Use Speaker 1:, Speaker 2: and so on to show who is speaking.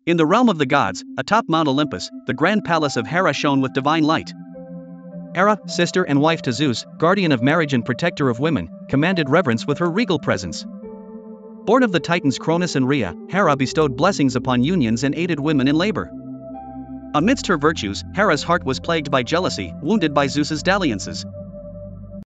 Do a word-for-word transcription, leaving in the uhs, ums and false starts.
Speaker 1: In the realm of the gods, atop Mount Olympus, the grand palace of Hera shone with divine light. Hera, sister and wife to Zeus, guardian of marriage and protector of women, commanded reverence with her regal presence. Born of the Titans Cronus and Rhea, Hera bestowed blessings upon unions and aided women in labor. Amidst her virtues, Hera's heart was plagued by jealousy, wounded by Zeus's dalliances.